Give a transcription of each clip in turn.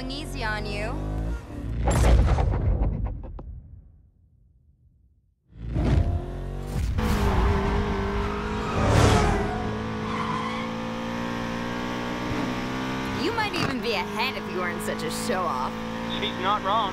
going easy on you. You might even be ahead if you weren't such a show-off. She's not wrong.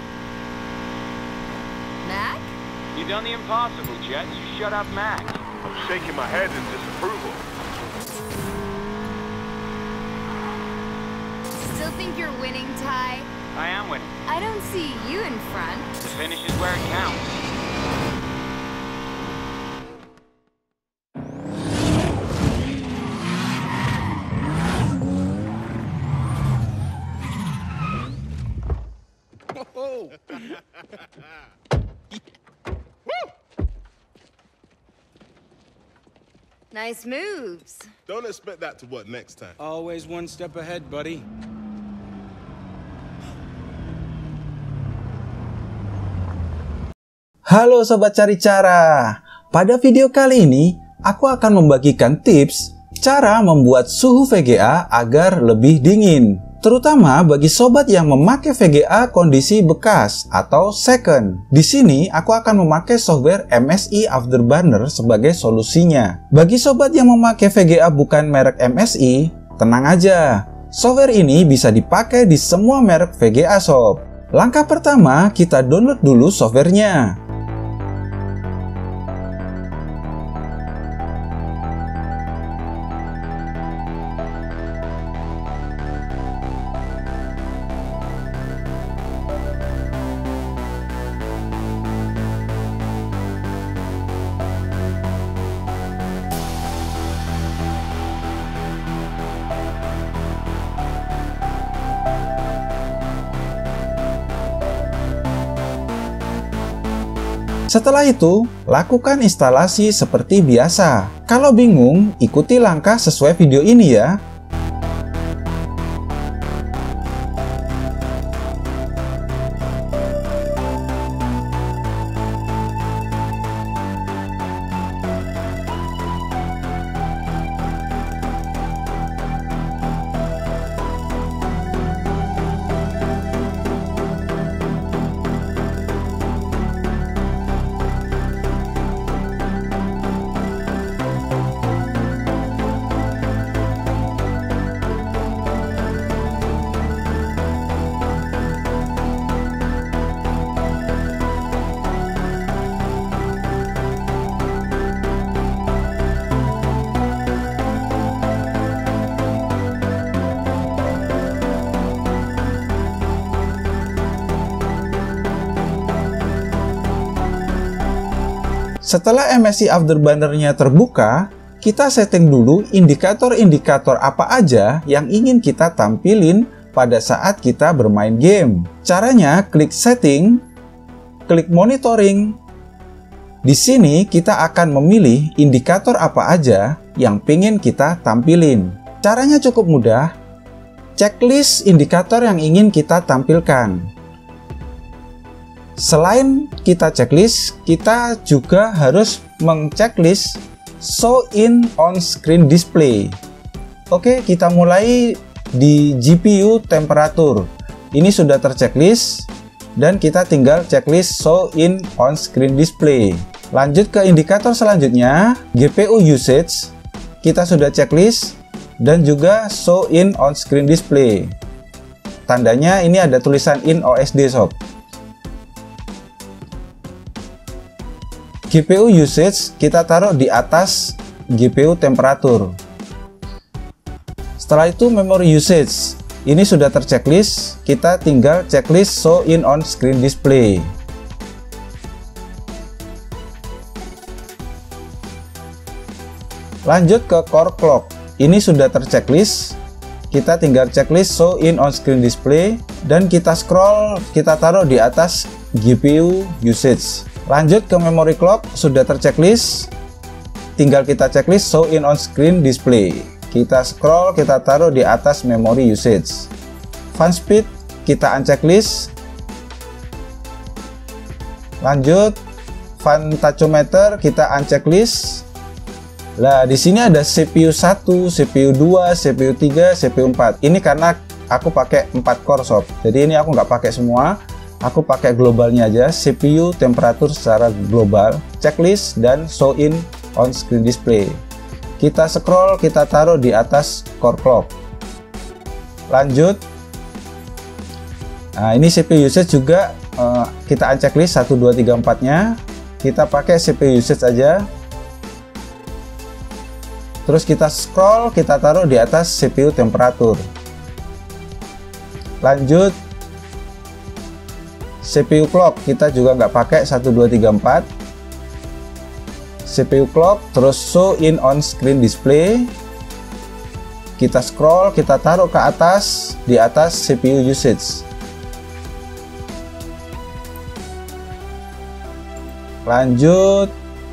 Mac? You done the impossible, Jet. You shut up, Mac. I'm shaking my head in disapproval. Still think you're winning, Ty? I am winning. I don't see you in front. The finish is where it counts. Nice moves. Don't expect that to work next time. Always one step ahead, buddy. Halo Sobat Cari Cara. Pada video kali ini, aku akan membagikan tips cara membuat suhu VGA agar lebih dingin. Terutama bagi sobat yang memakai VGA kondisi bekas atau second. Di sini aku akan memakai software MSI Afterburner sebagai solusinya. Bagi sobat yang memakai VGA bukan merek MSI, tenang aja. Software ini bisa dipakai di semua merek VGA shop. Langkah pertama, kita download dulu softwarenya. Setelah itu, lakukan instalasi seperti biasa. Kalau bingung, ikuti langkah sesuai video ini ya. Setelah MSI Afterburner-nya terbuka, kita setting dulu indikator-indikator apa aja yang ingin kita tampilin pada saat kita bermain game. Caranya, klik setting, klik monitoring. Di sini kita akan memilih indikator apa aja yang ingin kita tampilin. Caranya cukup mudah. Checklist indikator yang ingin kita tampilkan. Selain kita checklist, kita juga harus mengchecklist show in on screen display. Oke, kita mulai di GPU temperatur. Ini sudah terchecklist dan kita tinggal checklist show in on screen display. Lanjut ke indikator selanjutnya, GPU usage. Kita sudah checklist dan juga show in on screen display. Tandanya ini ada tulisan in OSD sob. GPU usage kita taruh di atas GPU temperatur. Setelah itu memory usage. Ini sudah terchecklist, kita tinggal checklist show in on screen display. Lanjut ke core clock. Ini sudah terchecklist, kita tinggal checklist show in on screen display dan kita scroll, kita taruh di atas GPU usage. Lanjut ke memory clock, sudah terchecklist, tinggal kita checklist show in on screen display. Kita scroll, kita taruh di atas memory usage. Fan speed kita unchecklist. Lanjut fan tachometer kita unchecklist. Nah, di sini ada CPU 1, CPU 2, CPU 3, CPU 4. Ini karena aku pakai 4 core sob. Jadi ini aku nggak pakai semua, aku pakai globalnya aja, CPU, temperatur secara global, checklist, dan show in on screen display. Kita scroll, kita taruh di atas core clock. Lanjut. Nah, ini CPU usage juga kita unchecklist 1, 2, 3, 4 nya. Kita pakai CPU usage aja. Terus kita scroll, kita taruh di atas CPU temperatur. Lanjut. CPU clock kita juga nggak pakai 1, 2, 3, 4. CPU clock, terus show in on screen display. Kita scroll, kita taruh ke atas, di atas CPU usage. Lanjut.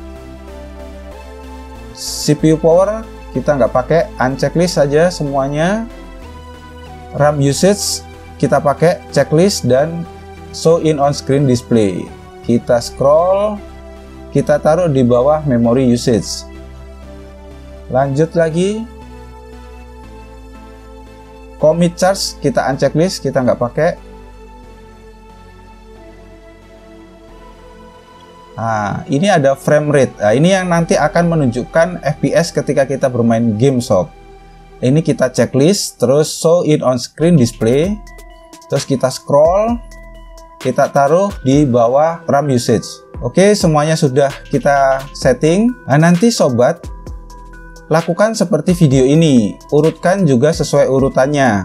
CPU power kita nggak pakai, unchecklist saja semuanya. RAM usage kita pakai checklist dan show in on screen display. Kita scroll, kita taruh di bawah memory usage. Lanjut lagi. Commit charge kita unchecklist, kita nggak pakai. Nah, ini ada frame rate. Nah, ini yang nanti akan menunjukkan FPS ketika kita bermain game sob. Ini kita checklist, terus show in on screen display. Terus kita scroll, kita taruh di bawah RAM usage. Oke, semuanya sudah kita setting. Nah, nanti sobat, lakukan seperti video ini. Urutkan juga sesuai urutannya.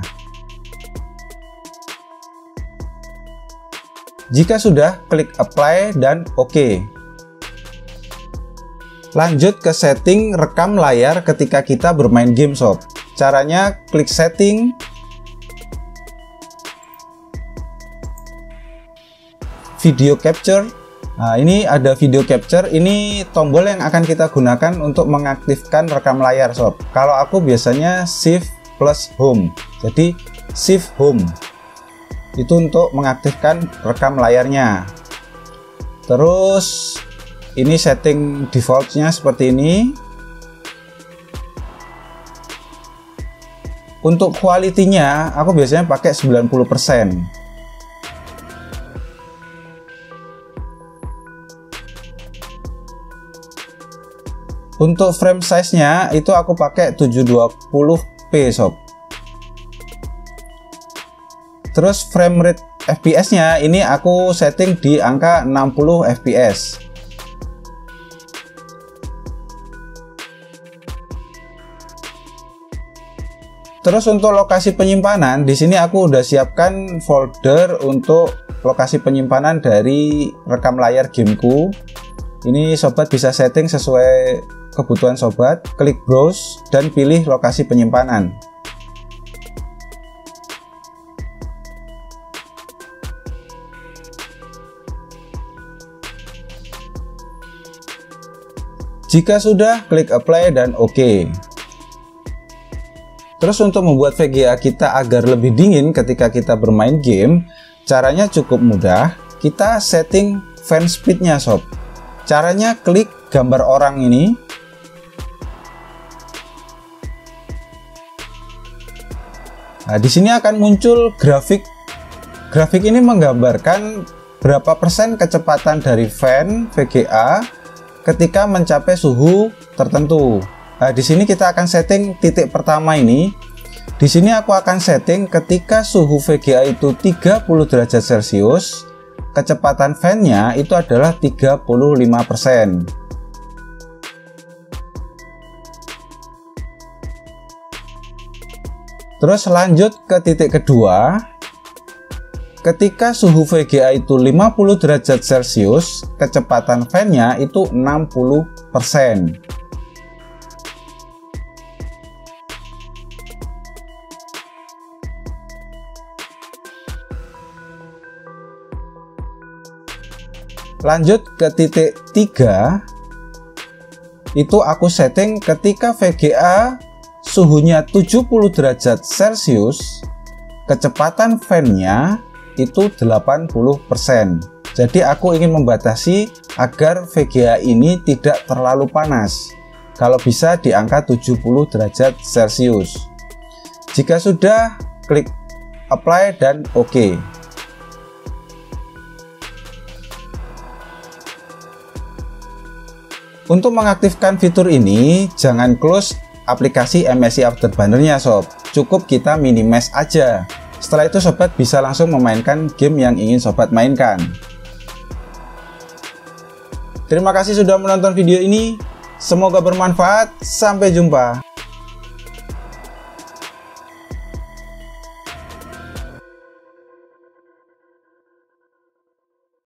Jika sudah, klik apply dan OK. Lanjut ke setting rekam layar ketika kita bermain game sob. Caranya klik setting, video capture. Nah, ini ada video capture. Ini tombol yang akan kita gunakan untuk mengaktifkan rekam layar sob. Kalau aku biasanya shift plus home. Jadi shift home itu untuk mengaktifkan rekam layarnya. Terus ini setting defaultnya seperti ini. Untuk quality-nya aku biasanya pakai 90%. Untuk frame size-nya itu aku pakai 720p sob. Terus frame rate FPS-nya ini aku setting di angka 60 fps. Terus untuk lokasi penyimpanan, di sini aku udah siapkan folder untuk lokasi penyimpanan dari rekam layar gameku. Ini sobat bisa setting sesuai kebutuhan sobat. Klik browse dan pilih lokasi penyimpanan. Jika sudah, klik apply dan OK. Terus untuk membuat VGA kita agar lebih dingin ketika kita bermain game, caranya cukup mudah. Kita setting fan speed-nya sob. Caranya klik gambar orang ini. Nah, di sini akan muncul grafik. Grafik ini menggambarkan berapa persen kecepatan dari fan VGA ketika mencapai suhu tertentu. Nah, di sini kita akan setting titik pertama ini. Di sini aku akan setting ketika suhu VGA itu 30 derajat Celcius, kecepatan fan-nya itu adalah 35%. Terus lanjut ke titik kedua. Ketika suhu VGA itu 50 derajat Celcius, kecepatan fan-nya itu 60%. Lanjut ke titik 3. Itu aku setting ketika VGA suhunya 70 derajat Celcius, kecepatan fan-nya itu 80%. Jadi aku ingin membatasi agar VGA ini tidak terlalu panas. Kalau bisa di angka 70 derajat Celcius. Jika sudah, klik apply, dan oke. Untuk mengaktifkan fitur ini, jangan close aplikasi MSI Afterburner-nya sob. Cukup kita minimize aja. Setelah itu sobat bisa langsung memainkan game yang ingin sobat mainkan. Terima kasih sudah menonton video ini. Semoga bermanfaat. Sampai jumpa.